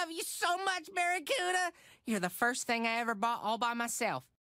love you so much, Barracuda. You're the first thing I ever bought all by myself.